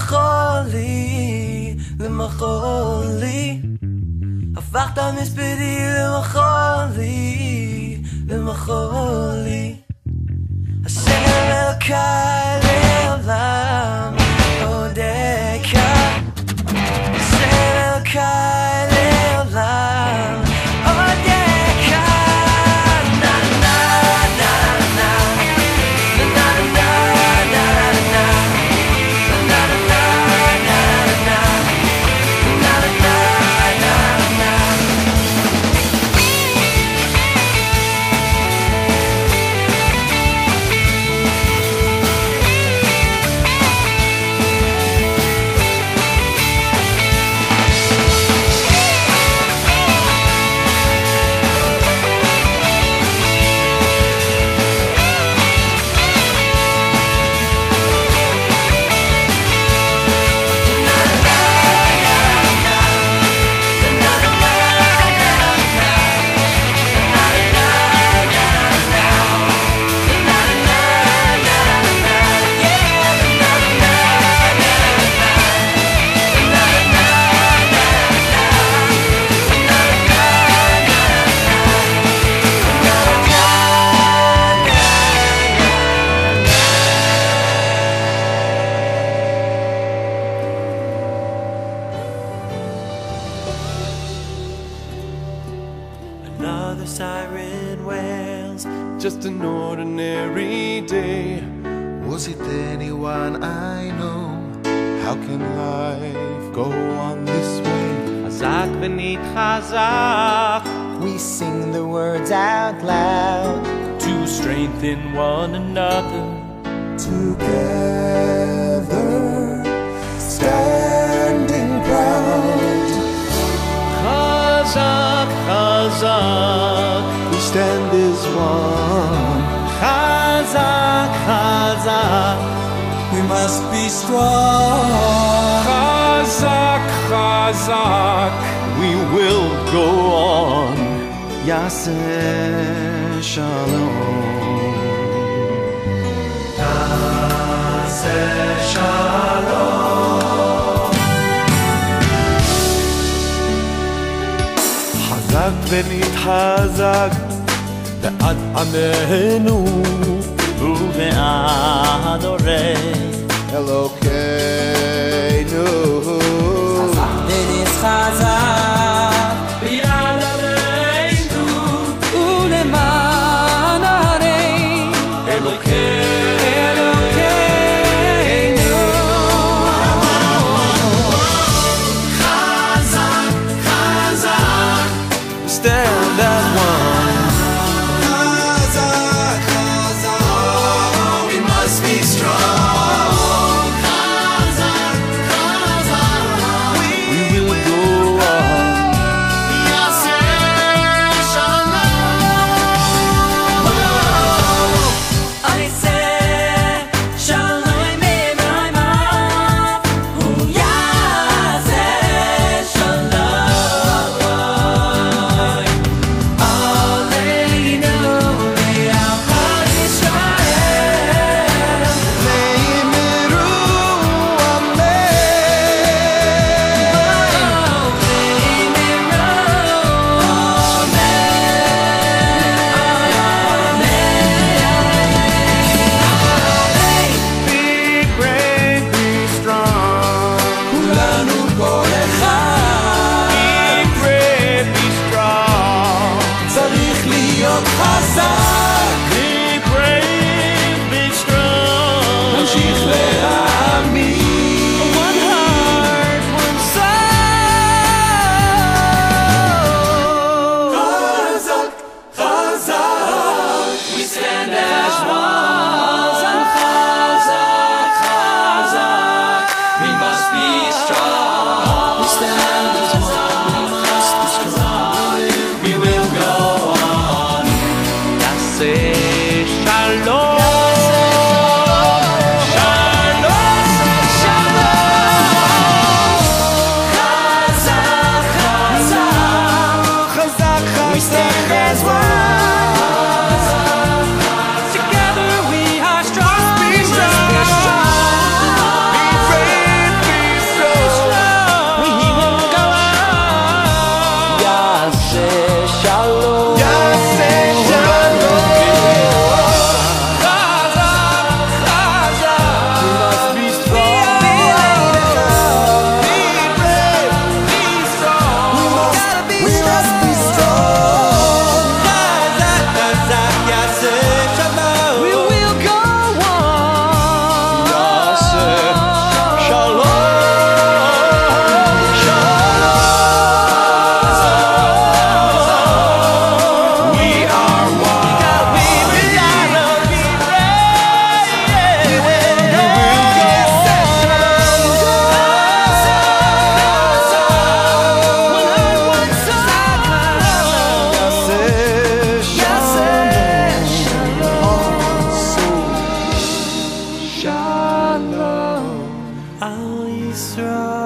למחולי, למחולי. הפכת מספדי למחולי, למחולי. השם אלוקיי לעולם עודך, השם אלוקיי לעולם עודך. Another siren wails, just an ordinary day. Was it anyone I know? How can life go on this way? Chazak v'nit chazak, we sing the words out loud to strengthen one another. Together, standing proud. Chazak, chazak, we stand as one. Chazak, chazak, we must be strong. Chazak, chazak, we will go on. Yaseh shalom. Yaseh shalom. Chazak v'nitchazak ve'ad amenu uve'ad orei Elokeinu. Denis Chazak bi'ad aleinu uleman arei Elokeinu. Chazak, chazak, stand as one. Chazak, chazak, We must be strong. We will go strong.